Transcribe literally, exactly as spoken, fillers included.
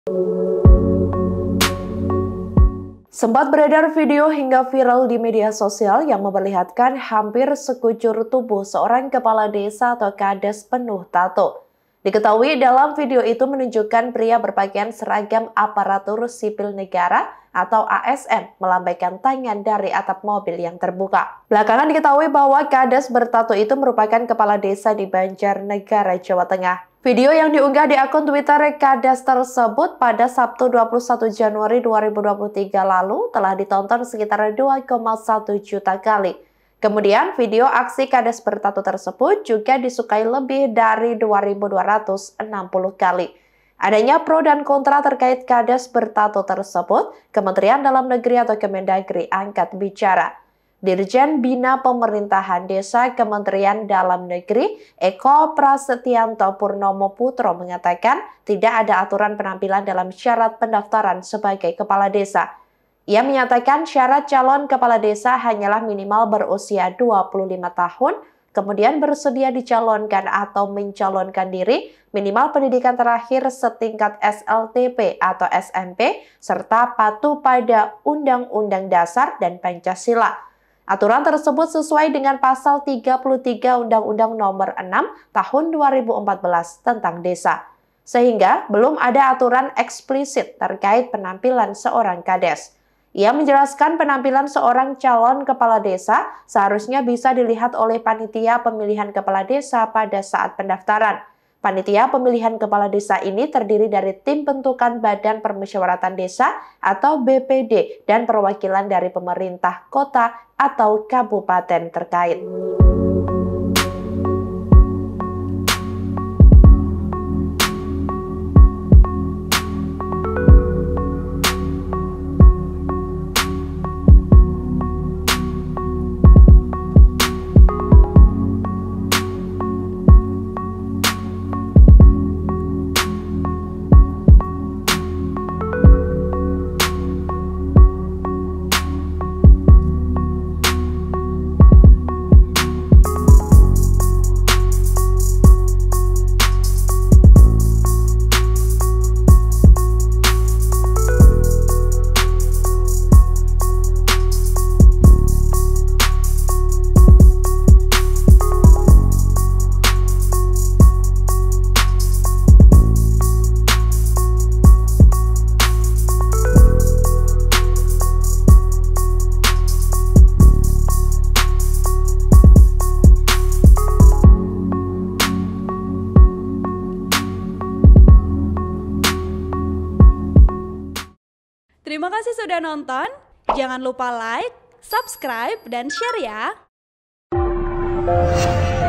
Sempat beredar video hingga viral di media sosial yang memperlihatkan hampir sekujur tubuh seorang kepala desa atau kades penuh tato. Diketahui dalam video itu menunjukkan pria berpakaian seragam aparatur sipil negara atau A S N melambaikan tangan dari atap mobil yang terbuka. Belakangan diketahui bahwa kades bertato itu merupakan kepala desa di Banjarnegara, Jawa Tengah. Video yang diunggah di akun Twitter Kades tersebut pada Sabtu dua puluh satu Januari dua ribu dua puluh tiga lalu telah ditonton sekitar dua koma satu juta kali. Kemudian video aksi kades bertato tersebut juga disukai lebih dari dua ribu dua ratus enam puluh kali. Adanya pro dan kontra terkait kades bertato tersebut, Kementerian Dalam Negeri atau Kemendagri angkat bicara. Dirjen Bina Pemerintahan Desa Kementerian Dalam Negeri Eko Prasetyanto Purnomo Putro mengatakan tidak ada aturan penampilan dalam syarat pendaftaran sebagai kepala desa. Ia menyatakan syarat calon kepala desa hanyalah minimal berusia dua puluh lima tahun, kemudian bersedia dicalonkan atau mencalonkan diri, minimal pendidikan terakhir setingkat S L T P atau S M P, serta patuh pada Undang-Undang Dasar dan Pancasila. Aturan tersebut sesuai dengan pasal tiga puluh tiga Undang-Undang Nomor enam Tahun dua ribu empat belas tentang desa. Sehingga belum ada aturan eksplisit terkait penampilan seorang kades. Ia menjelaskan penampilan seorang calon kepala desa seharusnya bisa dilihat oleh panitia pemilihan kepala desa pada saat pendaftaran. Panitia pemilihan kepala desa ini terdiri dari tim bentukan Badan Permusyawaratan Desa atau B P D dan perwakilan dari pemerintah kota atau kabupaten terkait. Terima kasih sudah nonton. Jangan lupa like, subscribe, dan share ya.